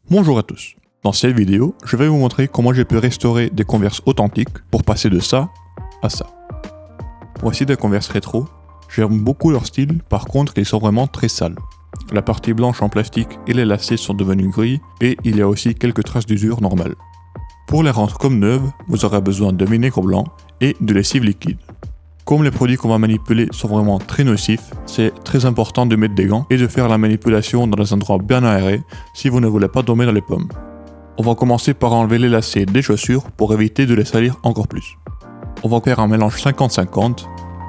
Bonjour à tous. Dans cette vidéo, je vais vous montrer comment j'ai pu restaurer des Converse authentiques pour passer de ça à ça. Voici des Converse rétro. J'aime beaucoup leur style, par contre ils sont vraiment très sales. La partie blanche en plastique et les lacets sont devenus gris et il y a aussi quelques traces d'usure normales. Pour les rendre comme neuves, vous aurez besoin de vinaigre blanc et de lessive liquide. Comme les produits qu'on va manipuler sont vraiment très nocifs, c'est très important de mettre des gants et de faire la manipulation dans des endroits bien aérés si vous ne voulez pas tomber dans les pommes. On va commencer par enlever les lacets des chaussures pour éviter de les salir encore plus. On va faire un mélange 50-50.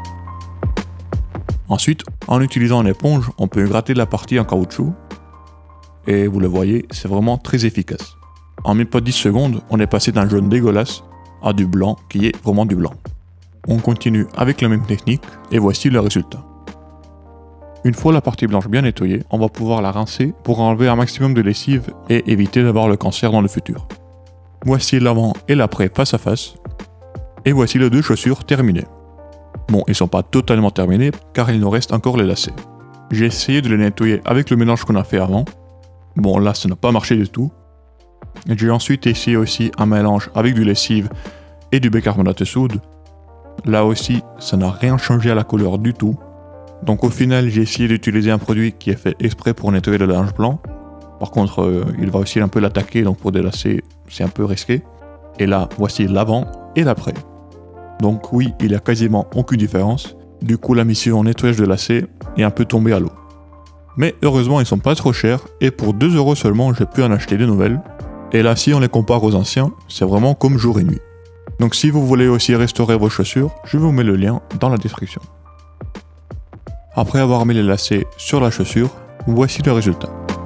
Ensuite, en utilisant une éponge, on peut gratter la partie en caoutchouc. Et vous le voyez, c'est vraiment très efficace. En même pas 10 secondes, on est passé d'un jaune dégueulasse à du blanc qui est vraiment du blanc. On continue avec la même technique et voici le résultat. Une fois la partie blanche bien nettoyée, on va pouvoir la rincer pour enlever un maximum de lessive et éviter d'avoir le cancer dans le futur. Voici l'avant et l'après face à face. Et voici les deux chaussures terminées. Bon, ils sont pas totalement terminés car il nous reste encore les lacets. J'ai essayé de les nettoyer avec le mélange qu'on a fait avant. Bon, là ça n'a pas marché du tout. J'ai ensuite essayé aussi un mélange avec du lessive et du bicarbonate de soude. Là aussi, ça n'a rien changé à la couleur du tout. Donc au final, j'ai essayé d'utiliser un produit qui est fait exprès pour nettoyer le linge blanc. Par contre, il va aussi un peu l'attaquer, donc pour délasser, c'est un peu risqué. Et là, voici l'avant et l'après. Donc oui, il n'y a quasiment aucune différence. Du coup, la mission nettoyage de lacets est un peu tombée à l'eau. Mais heureusement, ils sont pas trop chers et pour 2 € seulement, j'ai pu en acheter des nouvelles. Et là, si on les compare aux anciens, c'est vraiment comme jour et nuit. Donc si vous voulez aussi restaurer vos chaussures, je vous mets le lien dans la description. Après avoir mis les lacets sur la chaussure, voici le résultat.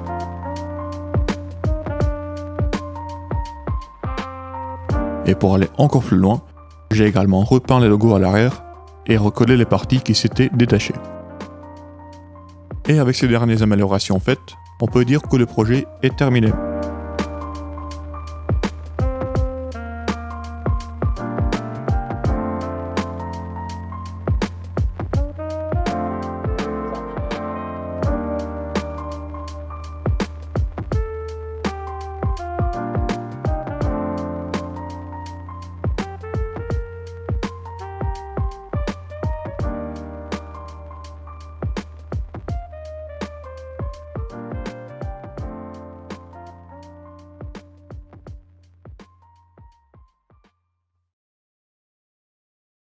Et pour aller encore plus loin, j'ai également repeint les logos à l'arrière et recollé les parties qui s'étaient détachées. Et avec ces dernières améliorations faites, on peut dire que le projet est terminé.